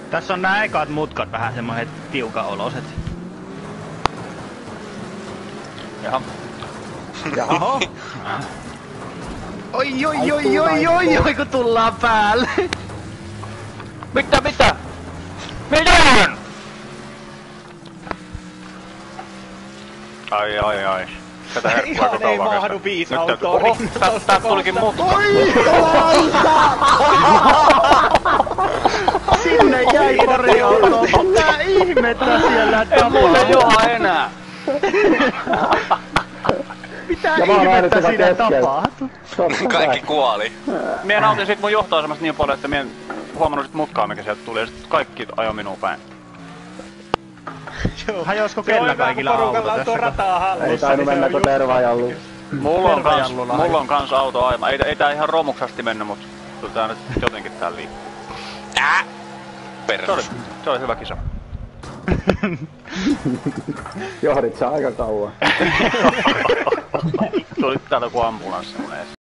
Tässä on nää ekat mutkat vähän semmoiset tiukan oloset. Jaha. Jaha. Oi, kun tullaan päälle. Mitä? Mitä? Ai. Tätä herkkua Ihan ei mahdu 5 autoa rinnasta. Tää tulikin mutka. Sinne jäi pari autoa. Mitä ihmettä siellä tapahtuu? Mulle joha enää. Mitä ihmettä siinä tapahtuu? Kaikki kuoli. Mie nautin sit mun johtoasemasta niin paljon, että mie en huomannut sit mutkaa mikä sieltä tuli ja sit kaikki ajo minuun päin. Hajosko kellä kaikilla auto tässä? Tuo rataa hallussa. Ei tainnut mennä kun tervajallu. Mulla on kans auto aivan. Ei tää ihan romuksasti mennyt, mut kyllä tää nyt jotenkin täällä liikkuu. Se oli hyvä kisa. Johdit sä aika kauan. Tuli täällä joku ambulanssi mun ees.